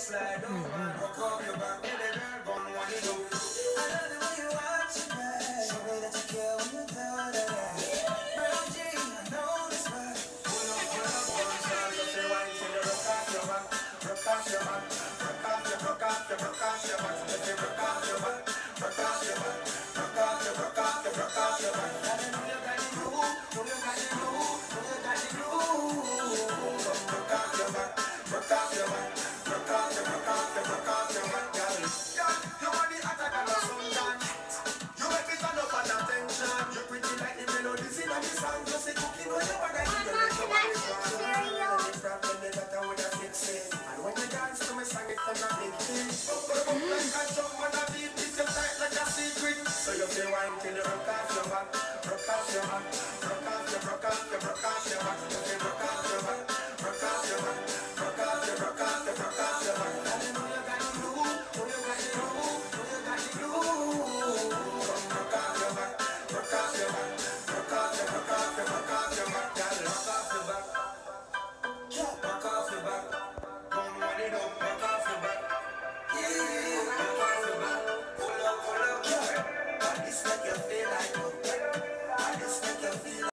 slide over, rock off your back, baby girl, come what you do. I love the way you watch it back. Show me that you care when you throw that ass. Girl G, I know this right. Pull up, one shot, just say wine till you rock off your back, rock off your back, rock off your, rock off your, rock off your back, just say rock off your back, rock off your back, rock off your, rock off your, rock off your back. Gotta know you got the groove, know you got the groove, know you got the groove. Rock off your back, rock off your back, rock off your, rock off your, rock off your back, girl. Girl, you want the attack and the sundown. You make me stand up at attention. You pretty like the melodies in the song. Just say cooking when you want to give you the body strong. The problem is that I would have fixed it. And when you dance to me, sing it from a big thing. But up like a jump on a beat, it's your tight like a secret. So you feel wine till you rock off your back, rock off your back, rock off your, rock off your, rock off your back.